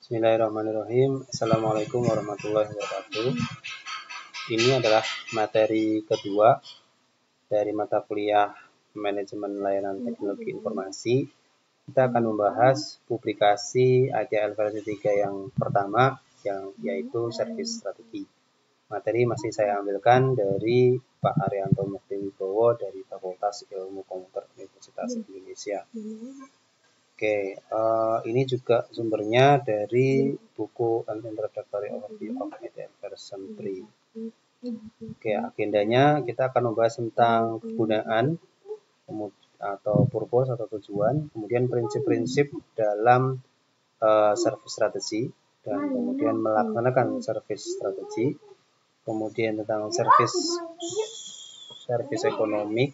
Bismillahirrahmanirrahim. Assalamualaikum warahmatullahi wabarakatuh. Ini adalah materi kedua dari mata kuliah Manajemen Layanan Teknologi Informasi. Kita akan membahas publikasi ATL versi 3 yang pertama, yaitu Service Strategi. Materi masih saya ambilkan dari Pak Arianto Mukti Wibowo dari Fakultas Ilmu Komputer Universitas Indonesia. Oke, ini juga sumbernya dari buku An Introductory Overview of ATL version 3. Oke, agendanya kita akan membahas tentang kegunaan atau purpose atau tujuan, kemudian prinsip-prinsip dalam service strategi, dan kemudian melaksanakan service strategi, kemudian tentang service ekonomik,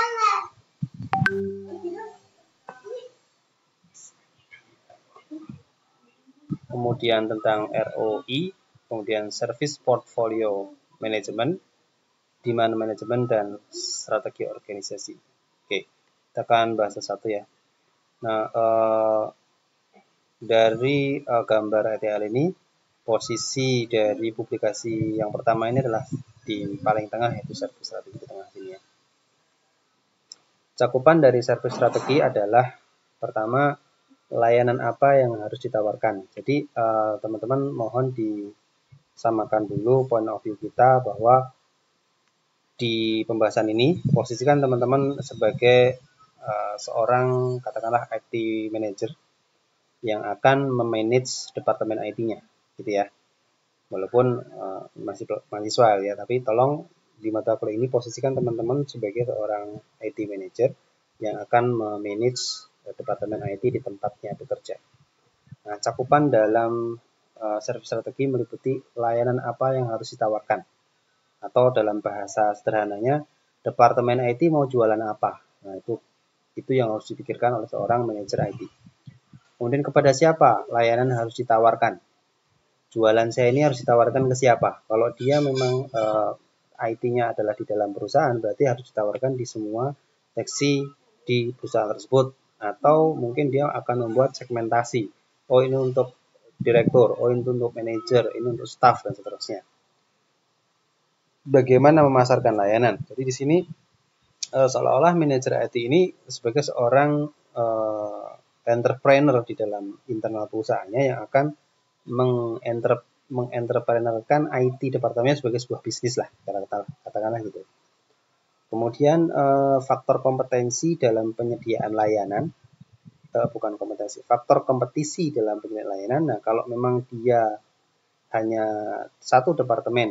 kemudian tentang ROI, kemudian Service Portfolio Management, Demand Management, dan strategi organisasi. Oke, kita akan bahas satu ya. Nah, dari gambar ATL ini, posisi dari publikasi yang pertama ini adalah di paling tengah, yaitu service strategi di tengah sini ya. Cakupan dari service strategi adalah pertama, layanan apa yang harus ditawarkan. Jadi teman-teman mohon disamakan dulu point of view kita bahwa di pembahasan ini posisikan teman-teman sebagai seorang katakanlah IT manager yang akan memanage departemen IT-nya, gitu ya. Walaupun masih mahasiswa ya, tapi tolong di mata kuliah ini posisikan teman-teman sebagai seorang IT manager yang akan memanage departemen IT di tempatnya bekerja. Nah, cakupan dalam service strategi meliputi layanan apa yang harus ditawarkan, atau dalam bahasa sederhananya, departemen IT mau jualan apa. Nah, itu yang harus dipikirkan oleh seorang manajer IT. Kemudian kepada siapa layanan harus ditawarkan. Jualan saya ini harus ditawarkan ke siapa. Kalau dia memang IT-nya adalah di dalam perusahaan, berarti harus ditawarkan di semua seksi di perusahaan tersebut. Atau mungkin dia akan membuat segmentasi. Oh, ini untuk direktur, oh ini untuk manajer, ini untuk staff, dan seterusnya. Bagaimana memasarkan layanan? Jadi di sini seolah-olah manajer IT ini sebagai seorang entrepreneur di dalam internal perusahaannya yang akan mengentrepreneukan IT departemennya sebagai sebuah bisnis lah, katakanlah gitu. Kemudian faktor kompetensi dalam penyediaan layanan, faktor kompetisi dalam penyediaan layanan. Nah, kalau memang dia hanya satu departemen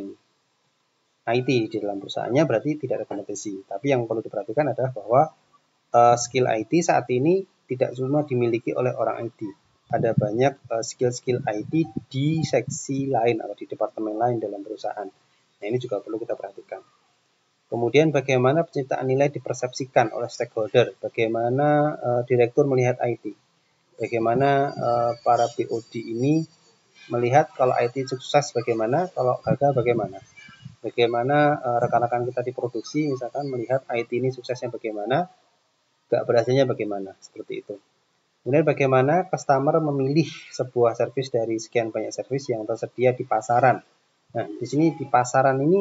IT di dalam perusahaannya, berarti tidak ada kompetensi. Tapi yang perlu diperhatikan adalah bahwa skill IT saat ini tidak cuma dimiliki oleh orang IT. Ada banyak skill-skill IT di seksi lain atau di departemen lain dalam perusahaan. Nah, ini juga perlu kita perhatikan. Kemudian bagaimana penciptaan nilai dipersepsikan oleh stakeholder, bagaimana direktur melihat IT, bagaimana para BOD ini melihat kalau IT sukses bagaimana, kalau gagal bagaimana. Bagaimana rekan-rekan kita di produksi misalkan melihat IT ini suksesnya bagaimana, gak berhasilnya bagaimana, seperti itu. Kemudian bagaimana customer memilih sebuah servis dari sekian banyak servis yang tersedia di pasaran. Nah, di sini di pasaran ini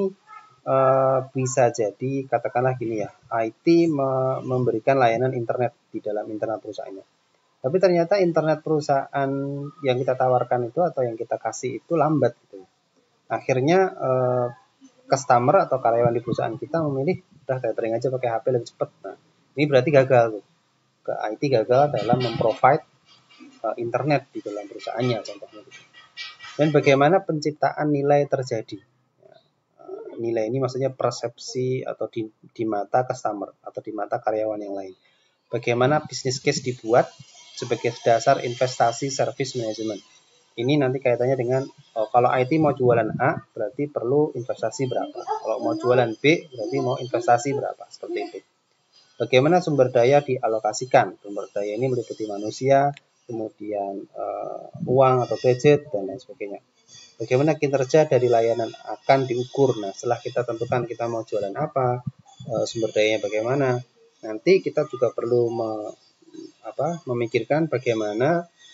bisa jadi katakanlah gini ya, IT memberikan layanan internet di dalam internal perusahaannya. Tapi ternyata internet perusahaan yang kita tawarkan itu atau yang kita kasih itu lambat gitu. Akhirnya customer atau karyawan di perusahaan kita memilih udah tethering aja pakai HP lebih cepat. Nah, ini berarti gagal tuh. Ke IT gagal dalam memprovide internet di dalam perusahaannya contohnya gitu. Dan bagaimana penciptaan nilai terjadi. Nilai ini maksudnya persepsi atau di mata customer atau di mata karyawan yang lain. Bagaimana business case dibuat sebagai dasar investasi service management. Ini nanti kaitannya dengan kalau IT mau jualan A berarti perlu investasi berapa. Kalau mau jualan B berarti mau investasi berapa. Seperti itu. Bagaimana sumber daya dialokasikan. Sumber daya ini meliputi manusia, kemudian uang atau budget, dan lain sebagainya. Bagaimana kinerja dari layanan akan diukur. Nah, setelah kita tentukan kita mau jualan apa, sumber dayanya bagaimana, nanti kita juga perlu memikirkan bagaimana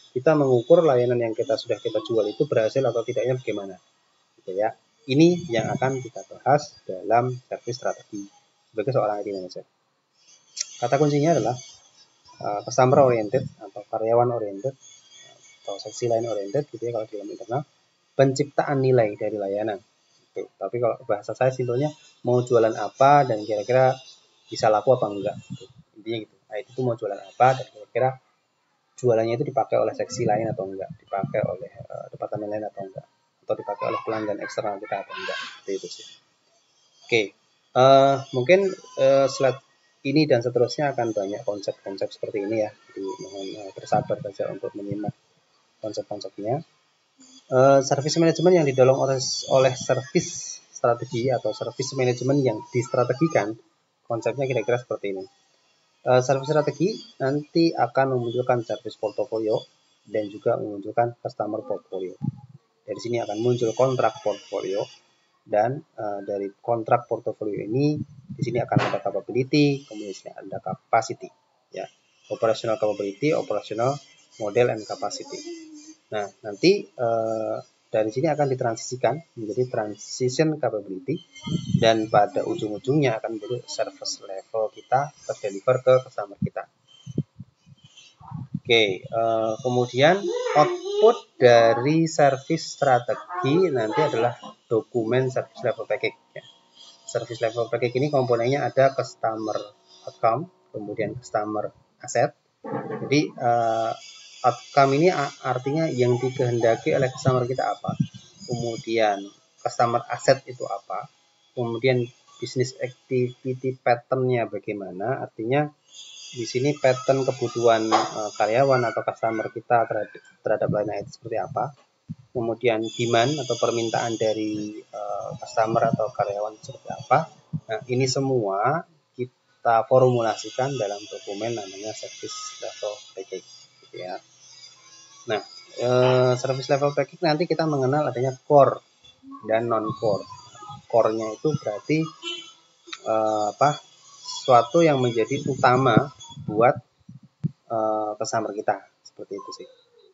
kita mengukur layanan yang sudah kita jual itu berhasil atau tidaknya bagaimana, gitu ya. Ini yang akan kita bahas dalam service strategi sebagai seorang IT manager. Kata kuncinya adalah customer oriented atau karyawan oriented atau seksi line oriented, gitu ya kalau dalam internal. Penciptaan nilai dari layanan. Gitu. Tapi kalau bahasa saya simpelnya mau jualan apa dan kira-kira bisa laku apa enggak. Gitu. Intinya gitu. IT itu mau jualan apa dan kira-kira jualannya itu dipakai oleh seksi lain atau enggak, dipakai oleh departemen lain atau enggak, atau dipakai oleh pelanggan eksternal kita atau enggak. Itu sih. Oke, mungkin slide ini dan seterusnya akan banyak konsep-konsep seperti ini ya. Jadi mohon bersabar saja untuk menyimak konsep-konsepnya. Service management yang didorong oleh service strategi atau service management yang distrategikan, konsepnya kira-kira seperti ini. Service strategi nanti akan memunculkan service portfolio dan juga memunculkan customer portfolio. Dari sini akan muncul kontrak portfolio dan dari kontrak portfolio ini di sini akan ada capability, kemudian di sini ada capacity, ya, operational capability, operational model and capacity. Nah, nanti dari sini akan ditransisikan menjadi transition capability dan pada ujung-ujungnya akan menjadi service level kita terdeliver ke customer kita. Oke, kemudian output dari service strategi nanti adalah dokumen service level package. Ya. Service level package ini komponennya ada customer outcome, kemudian customer asset. Jadi outcome ini artinya yang dikehendaki oleh customer kita apa, kemudian customer asset itu apa, kemudian business activity pattern-nya bagaimana, artinya di sini pattern kebutuhan karyawan atau customer kita terhadap layanan itu seperti apa, kemudian demand atau permintaan dari customer atau karyawan seperti apa. Nah, ini semua kita formulasikan dalam dokumen namanya service level package, gitu ya. Nah, service level package nanti kita mengenal adanya core dan non core. Core-nya itu berarti sesuatu yang menjadi utama buat customer kita, seperti itu sih.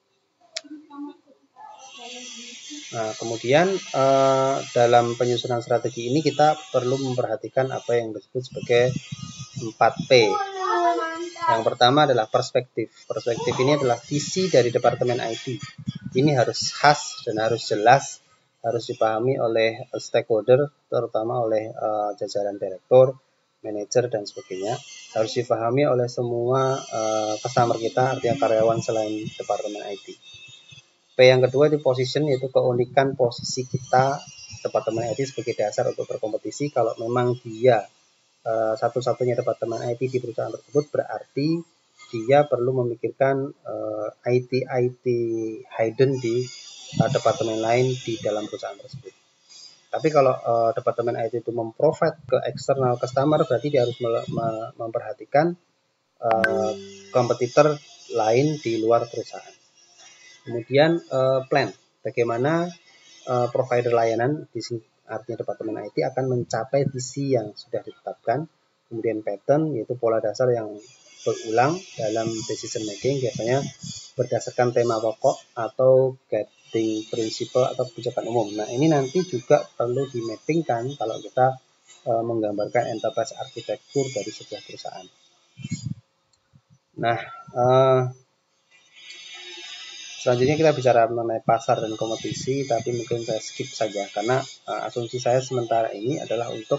Nah, kemudian dalam penyusunan strategi ini kita perlu memperhatikan apa yang disebut sebagai 4P. Yang pertama adalah perspektif. Perspektif ini adalah visi dari Departemen IT. Ini harus khas dan harus jelas, harus dipahami oleh stakeholder, terutama oleh jajaran direktur, manajer, dan sebagainya. Harus dipahami oleh semua customer kita, artinya karyawan selain Departemen IT. P yang kedua di position, yaitu keunikan posisi kita Departemen IT sebagai dasar untuk berkompetisi. Kalau memang dia satu-satunya departemen IT di perusahaan tersebut, berarti dia perlu memikirkan IT hidden di departemen lain di dalam perusahaan tersebut. Tapi kalau departemen IT itu memprovide ke eksternal customer, berarti dia harus memperhatikan kompetitor lain di luar perusahaan. Kemudian plan, bagaimana provider layanan di sini, artinya Departemen IT akan mencapai visi yang sudah ditetapkan. Kemudian pattern, yaitu pola dasar yang berulang dalam decision making, biasanya berdasarkan tema pokok atau guiding principle atau kebijakan umum. Nah, ini nanti juga perlu dimappingkan kalau kita menggambarkan enterprise arsitektur dari sebuah perusahaan. Nah, selanjutnya kita bicara mengenai pasar dan kompetisi, tapi mungkin saya skip saja karena asumsi saya sementara ini adalah untuk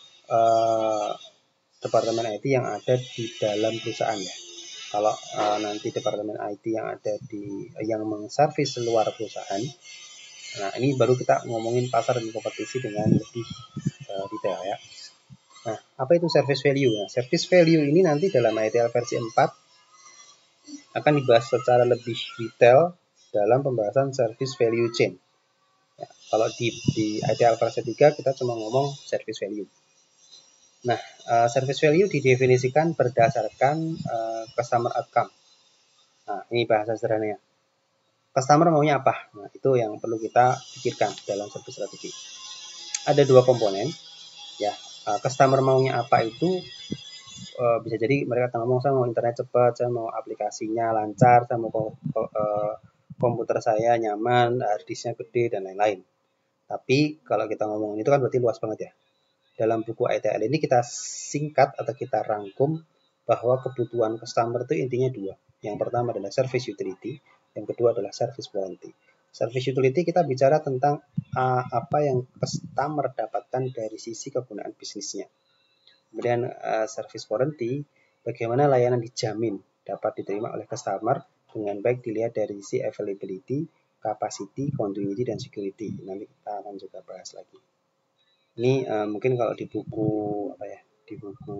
Departemen IT yang ada di dalam perusahaan ya. Kalau nanti Departemen IT yang ada yang mengservis luar perusahaan, nah ini baru kita ngomongin pasar dan kompetisi dengan lebih detail ya. Nah, apa itu service value? Nah, service value ini nanti dalam ITL versi 4 akan dibahas secara lebih detail dalam pembahasan service value chain. Ya, kalau di ITL versi 3 kita cuma ngomong service value. Nah, service value didefinisikan berdasarkan customer outcome. Nah, ini bahasa sederhananya. Customer maunya apa? Nah, itu yang perlu kita pikirkan dalam service strategi. Ada dua komponen. Ya, customer maunya apa itu bisa jadi mereka akan ngomong, saya mau internet cepat, saya mau aplikasinya lancar, saya mau komputer saya nyaman, hard disknya gede, dan lain-lain. Tapi kalau kita ngomongin itu kan berarti luas banget ya. Dalam buku ITL ini kita singkat atau kita rangkum bahwa kebutuhan customer itu intinya dua. Yang pertama adalah service utility, yang kedua adalah service warranty. Service utility kita bicara tentang apa yang customer dapatkan dari sisi kegunaan bisnisnya. Kemudian service warranty, bagaimana layanan dijamin dapat diterima oleh customer dengan baik dilihat dari sisi availability, capacity, continuity, dan security. Nanti kita akan juga bahas lagi. Ini mungkin kalau di buku di buku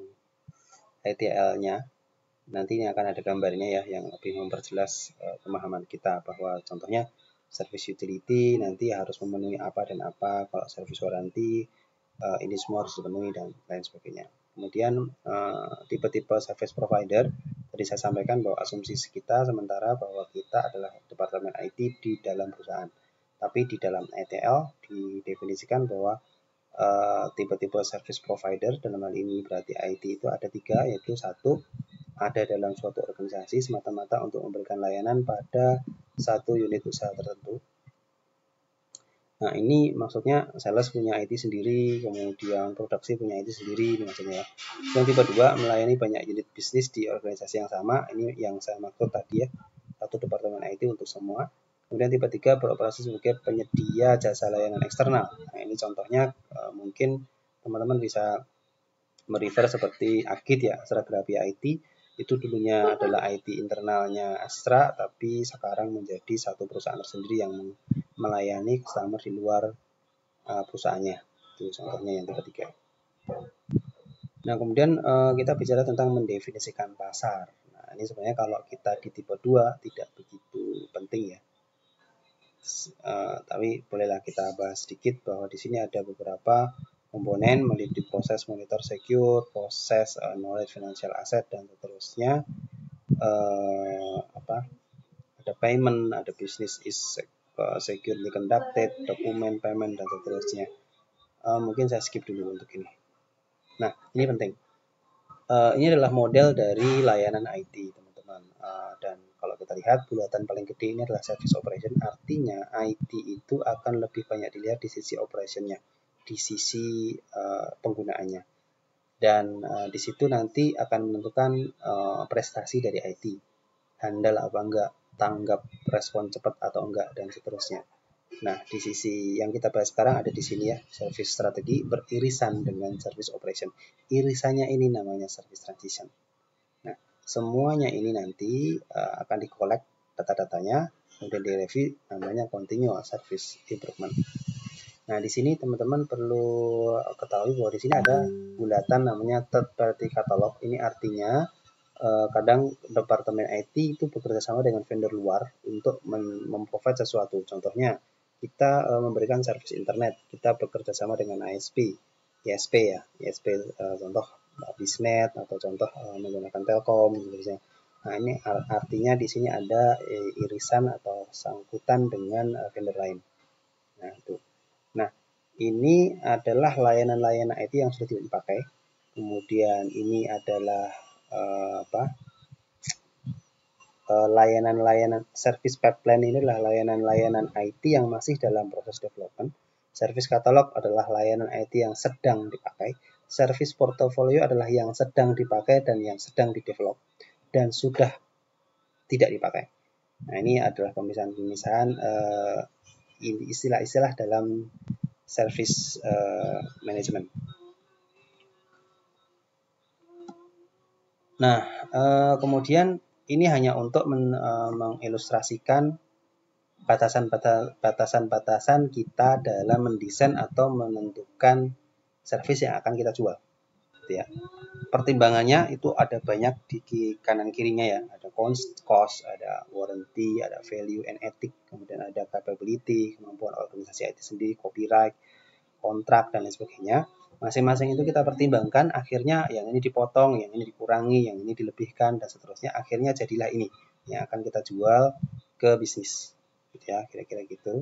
ITL-nya nanti ini akan ada gambarnya ya yang lebih memperjelas pemahaman kita bahwa contohnya service utility nanti harus memenuhi apa dan apa, kalau service warranty ini semua harus dipenuhi dan lain sebagainya. Kemudian tipe-tipe service provider, tadi saya sampaikan bahwa asumsi kita sementara bahwa kita adalah departemen IT di dalam perusahaan. Tapi di dalam ITL didefinisikan bahwa tipe-tipe service provider dalam hal ini berarti IT itu ada 3, yaitu 1, ada dalam suatu organisasi semata-mata untuk memberikan layanan pada satu unit usaha tertentu. Nah, ini maksudnya sales punya IT sendiri, kemudian produksi punya IT sendiri, maksudnya. Yang tipe 2, melayani banyak unit bisnis di organisasi yang sama. Ini yang saya maksud tadi ya, satu departemen IT untuk semua. Kemudian tipe 3, beroperasi sebagai penyedia jasa layanan eksternal. Nah, ini contohnya mungkin teman-teman bisa merefer seperti Agit ya, Astra Grafia IT. Itu dulunya adalah IT internalnya Astra, tapi sekarang menjadi satu perusahaan tersendiri yang melayani customer di luar perusahaannya. Itu contohnya yang ketiga. Nah, kemudian kita bicara tentang mendefinisikan pasar. Nah, ini sebenarnya kalau kita di tipe 2 tidak begitu penting ya. Tapi bolehlah kita bahas sedikit bahwa di sini ada beberapa komponen meliputi proses monitor secure, proses knowledge financial asset, dan seterusnya. Ada payment, ada business is securely conducted, dokumen payment, dan seterusnya. Mungkin saya skip dulu untuk ini. Nah, ini penting. Ini adalah model dari layanan IT, teman-teman. Dan kalau kita lihat, bulatan paling gede ini adalah service operation. Artinya, IT itu akan lebih banyak dilihat di sisi operationnya, di sisi penggunaannya. Dan di situ nanti akan menentukan prestasi dari IT. Handal apa enggak, tanggap respon cepat atau enggak, dan seterusnya. Nah, di sisi yang kita bahas sekarang ada di sini ya, service strategi beririsan dengan service operation. Irisannya ini namanya service transition. Nah, semuanya ini nanti akan dikolek data-datanya, kemudian direview, namanya continuous service improvement. Nah, di sini teman-teman perlu ketahui bahwa di sini ada bulatan namanya third party catalog. Ini artinya kadang departemen IT itu bekerja sama dengan vendor luar untuk memprovide sesuatu. Contohnya, kita memberikan service internet, kita bekerja sama dengan ISP ya, ISP contoh Bisnet atau contoh menggunakan Telkom misalnya. Nah, ini artinya di sini ada irisan atau sangkutan dengan vendor lain. Nah, itu. Nah, ini adalah layanan-layanan IT yang sudah dipakai. Kemudian ini adalah layanan-layanan service pipeline ini adalah layanan-layanan IT yang masih dalam proses development. Service catalog adalah layanan IT yang sedang dipakai. Service portfolio adalah yang sedang dipakai dan yang sedang didevelop dan sudah tidak dipakai. Nah, ini adalah pemisahan-pemisahan istilah-istilah dalam service management. Nah, kemudian ini hanya untuk mengilustrasikan batasan-batasan kita dalam mendesain atau menentukan service yang akan kita jual. Gitu ya. Pertimbangannya itu ada banyak di kanan kirinya ya. Ada cost, ada warranty, ada value and ethic, kemudian ada capability, kemampuan organisasi IT sendiri, copyright, kontrak, dan lain sebagainya. Masing-masing itu kita pertimbangkan, akhirnya yang ini dipotong, yang ini dikurangi, yang ini dilebihkan, dan seterusnya. Akhirnya jadilah ini yang akan kita jual ke bisnis. Gitu ya, kira-kira gitu.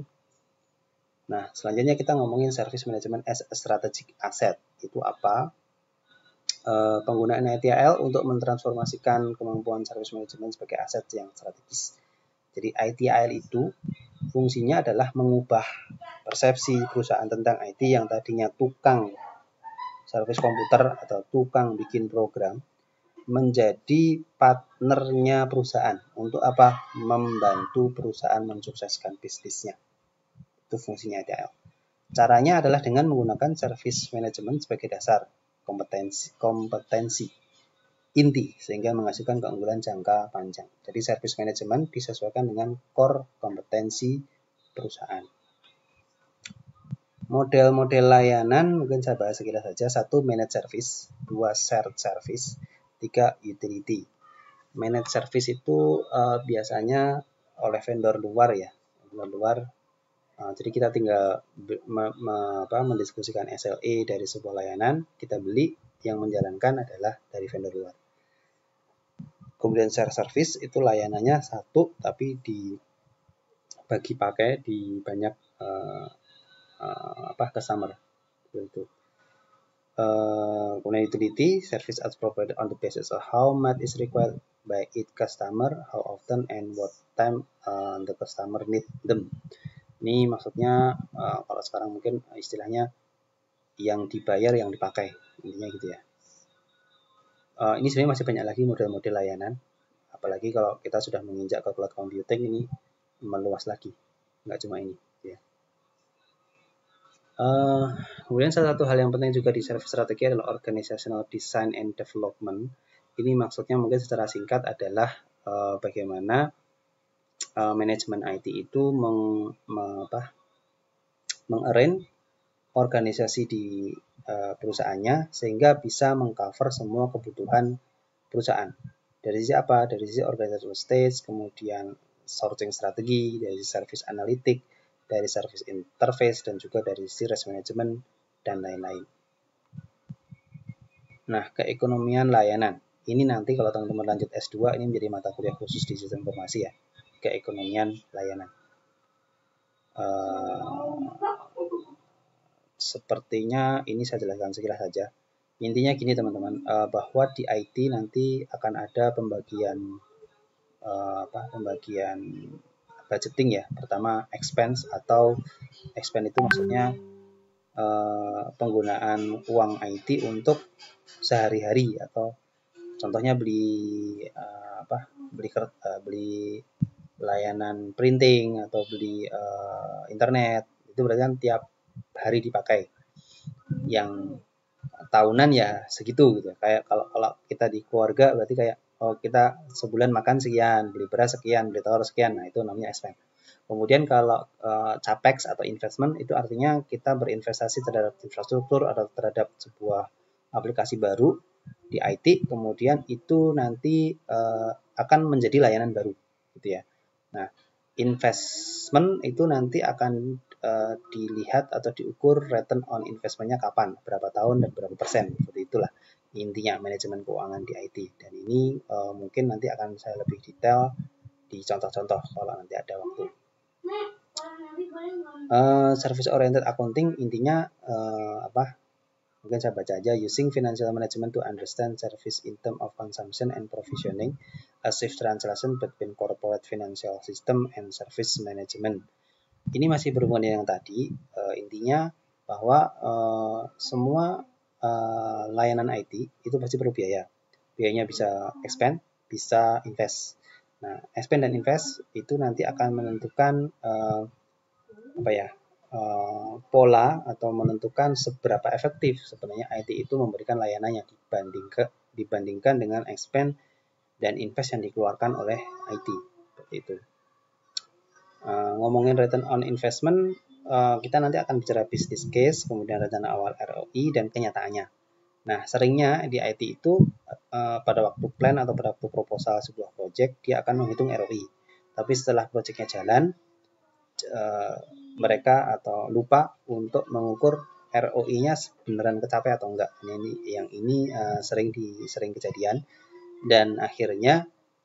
Nah, selanjutnya kita ngomongin service management as a strategic asset. Itu apa? penggunaan ITIL untuk mentransformasikan kemampuan service management sebagai aset yang strategis. Jadi ITIL itu fungsinya adalah mengubah persepsi perusahaan tentang IT yang tadinya tukang service komputer atau tukang bikin program menjadi partnernya perusahaan. Untuk apa? Membantu perusahaan mensukseskan bisnisnya. Itu fungsinya ITIL. Caranya adalah dengan menggunakan service management sebagai dasar kompetensi inti sehingga menghasilkan keunggulan jangka panjang. Jadi service management disesuaikan dengan core kompetensi perusahaan. Model-model layanan mungkin saya bahas sekilas saja. 1. Managed service, 2. Shared service, 3. Utility. Managed service itu biasanya oleh vendor luar ya, vendor luar. Jadi kita tinggal mendiskusikan SLA dari sebuah layanan, kita beli, yang menjalankan adalah dari vendor luar. Kemudian share service itu layanannya satu tapi dibagi pakai di banyak customer itu. Kemudian utility, service as provided on the basis of how much is required by each customer, how often and what time the customer need them. Ini maksudnya kalau sekarang mungkin istilahnya yang dibayar yang dipakai, intinya gitu ya. Ini sebenarnya masih banyak lagi model-model layanan, apalagi kalau kita sudah menginjak ke cloud computing, ini meluas lagi, nggak cuma ini ya. Kemudian salah satu hal yang penting juga di service strategi adalah organizational design and development. Ini maksudnya mungkin secara singkat adalah bagaimana manajemen IT itu mengarrange organisasi di perusahaannya sehingga bisa mengcover semua kebutuhan perusahaan. Dari sisi apa? Dari sisi organizational stage, kemudian sourcing strategi, dari service analytic, dari service interface, dan juga dari sisi risk management, dan lain-lain. Nah, keekonomian layanan. Ini nanti kalau teman-teman lanjut S2, ini menjadi mata kuliah khusus di sistem informasi ya. Keekonomian layanan. Sepertinya ini saya jelaskan sekilas saja. Intinya gini teman-teman, bahwa di IT nanti akan ada pembagian budgeting ya. Pertama expense, atau expense itu maksudnya penggunaan uang IT untuk sehari-hari, atau contohnya beli layanan printing atau beli internet, itu berarti kan tiap hari dipakai. Yang tahunan ya segitu gitu. Kayak kalau kita di keluarga berarti kayak kita sebulan makan sekian, beli beras sekian, beli telur sekian. Nah, itu namanya expense. Kemudian kalau capex atau investment itu artinya kita berinvestasi terhadap infrastruktur atau terhadap sebuah aplikasi baru di IT, kemudian itu nanti akan menjadi layanan baru gitu ya. Nah, investment itu nanti akan dilihat atau diukur return on investment-nya kapan, berapa tahun dan berapa persen. Seperti itulah intinya manajemen keuangan di IT. Dan ini mungkin nanti akan saya lebih detail di contoh-contoh kalau nanti ada waktu. Service oriented accounting intinya mungkin saya baca aja. Using financial management to understand service in terms of consumption and provisioning, a safe translation between corporate financial system and service management. Ini masih berhubungan dengan yang tadi. Intinya bahwa semua layanan IT itu pasti perlu biaya. Biayanya bisa expand, bisa invest. Nah, expand dan invest itu nanti akan menentukan pola atau menentukan seberapa efektif sebenarnya IT itu memberikan layanannya dibandingkan dengan expand dan invest yang dikeluarkan oleh IT. Seperti itu. Ngomongin return on investment, kita nanti akan bicara business case, kemudian rencana awal ROI, dan kenyataannya. Nah, seringnya di IT itu pada waktu plan atau pada waktu proposal sebuah project, dia akan menghitung ROI. Tapi setelah projectnya jalan, mereka atau lupa untuk mengukur ROI-nya beneran kecapai atau enggak. Ini sering kejadian, dan akhirnya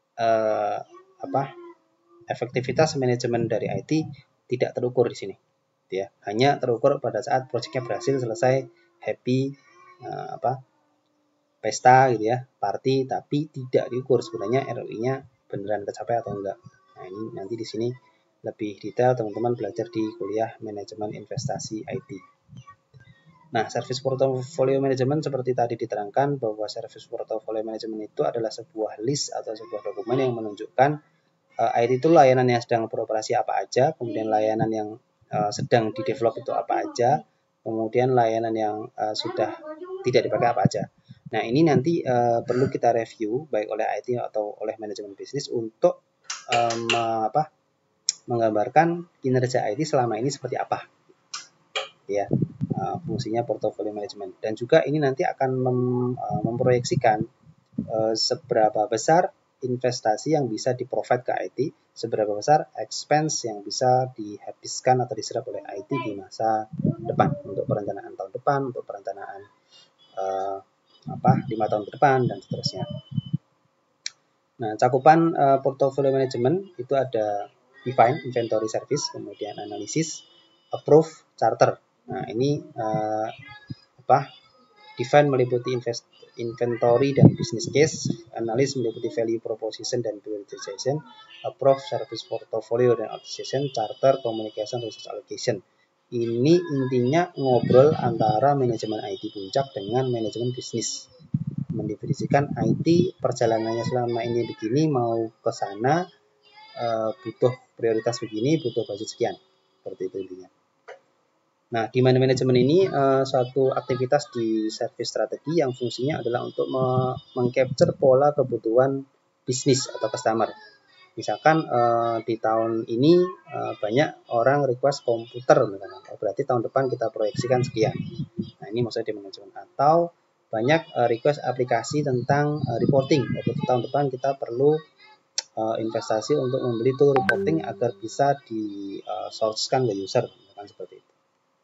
efektivitas manajemen dari IT tidak terukur di sini. Ya, hanya terukur pada saat proyeknya berhasil selesai, happy, pesta gitu ya, party, tapi tidak diukur sebenarnya ROI-nya beneran tercapai atau enggak. Nah, ini nanti di sini lebih detail teman-teman belajar di kuliah manajemen investasi IT. Nah, service portfolio management seperti tadi diterangkan bahwa service portfolio management itu adalah sebuah list atau sebuah dokumen yang menunjukkan IT itu layanan yang sedang beroperasi apa aja, kemudian layanan yang sedang di-develop itu apa aja, kemudian layanan yang sudah tidak dipakai apa aja. Nah, ini nanti perlu kita review baik oleh IT atau oleh manajemen bisnis untuk menggambarkan kinerja IT selama ini seperti apa. Ya, fungsinya portfolio management. Dan juga ini nanti akan memproyeksikan seberapa besar investasi yang bisa di-provide ke IT, seberapa besar expense yang bisa dihabiskan atau diserap oleh IT di masa depan untuk perencanaan tahun depan, untuk perencanaan 5 tahun ke depan dan seterusnya. Nah, cakupan portfolio management itu ada define, inventory service, kemudian analisis, approve, charter. Nah, ini define meliputi inventory dan business case, analis meliputi value proposition dan prioritization, approve service portfolio dan authorization, charter, communication, resource allocation. Ini intinya ngobrol antara manajemen IT puncak dengan manajemen bisnis. Mendefinisikan IT perjalanannya selama ini begini, mau ke sana butuh prioritas begini, butuh budget sekian. Seperti itu intinya. Nah, demand management ini suatu aktivitas di service strategi yang fungsinya adalah untuk mengcapture pola kebutuhan bisnis atau customer. Misalkan di tahun ini banyak orang request komputer, misalkan. Berarti tahun depan kita proyeksikan sekian. Nah, ini maksudnya demand management. Atau banyak request aplikasi tentang reporting. Berarti tahun depan kita perlu investasi untuk membeli tool reporting agar bisa di-source-kan ke user, misalkan seperti itu.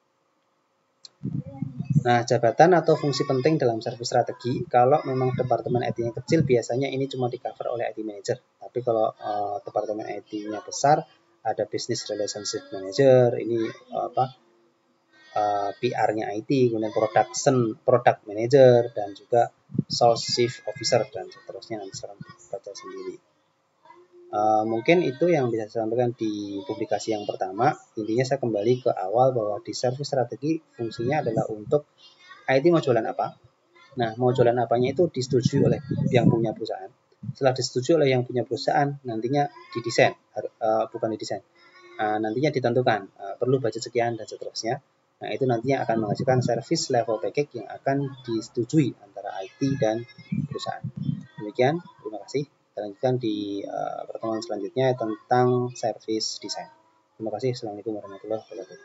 Nah, jabatan atau fungsi penting dalam service strategi, kalau memang departemen IT-nya kecil, biasanya ini cuma di-cover oleh IT manager. Tapi kalau departemen IT-nya besar, ada business relationship manager, ini PR-nya IT, kemudian product manager, dan juga sales chief officer, dan seterusnya. Nanti sekarang baca sendiri. Mungkin itu yang bisa saya sampaikan di publikasi yang pertama. Intinya saya kembali ke awal bahwa di service strategi fungsinya adalah untuk IT mau jualan apa. Nah, mau jualan apanya itu disetujui oleh yang punya perusahaan. Setelah disetujui oleh yang punya perusahaan, nantinya didesain, bukan didesain. Nantinya ditentukan perlu budget sekian dan seterusnya. Nah, itu nantinya akan menghasilkan service level package yang akan disetujui antara IT dan perusahaan. Demikian, terima kasih. Kita lanjutkan di pertemuan selanjutnya tentang service design. Terima kasih. Assalamualaikum warahmatullahi wabarakatuh.